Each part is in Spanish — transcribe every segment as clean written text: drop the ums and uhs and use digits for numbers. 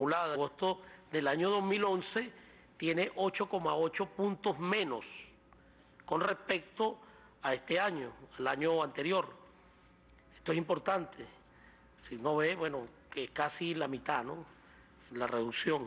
acumulada de agosto del año 2011 tiene 8,8 puntos menos con respecto a este año, al año anterior. Esto es importante. Si uno ve, bueno, que casi la mitad, ¿no? La reducción.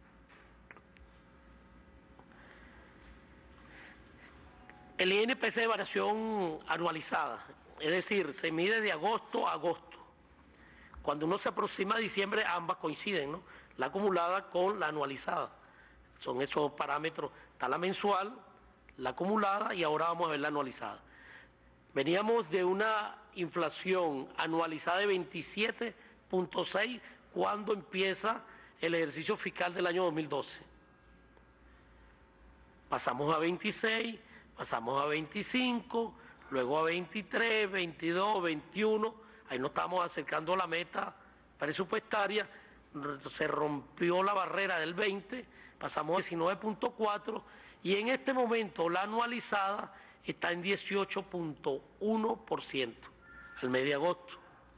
El INPC de variación anualizada, es decir, se mide de agosto a agosto. Cuando uno se aproxima a diciembre, ambas coinciden, ¿no? La acumulada con la anualizada. Son esos parámetros, está la mensual, la acumulada y ahora vamos a ver la anualizada. Veníamos de una inflación anualizada de 27,6 cuando empieza el ejercicio fiscal del año 2012. Pasamos a 26, pasamos a 25, luego a 23, 22, 21, ahí nos estamos acercando a la meta presupuestaria, se rompió la barrera del 20, pasamos a 19,4 y en este momento la anualizada está en 18,1% al mes de agosto.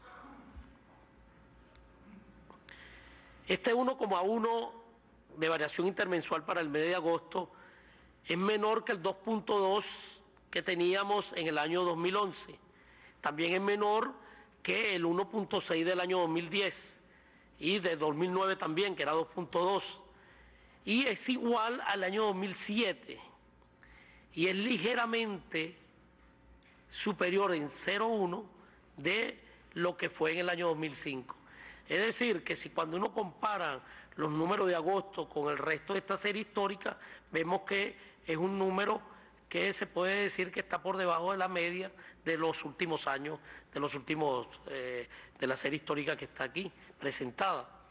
Este 1,1 de variación intermensual para el mes de agosto es menor que el 2,2 que teníamos en el año 2011. También es menor que el 1,6 del año 2010 y de 2009 también, que era 2,2. Y es igual al año 2007 y es ligeramente superior en 0,1 de lo que fue en el año 2005. Es decir, que si cuando uno compara los números de agosto con el resto de esta serie histórica, vemos que es un número que se puede decir que está por debajo de la media de los últimos años, de la serie histórica que está aquí presentada.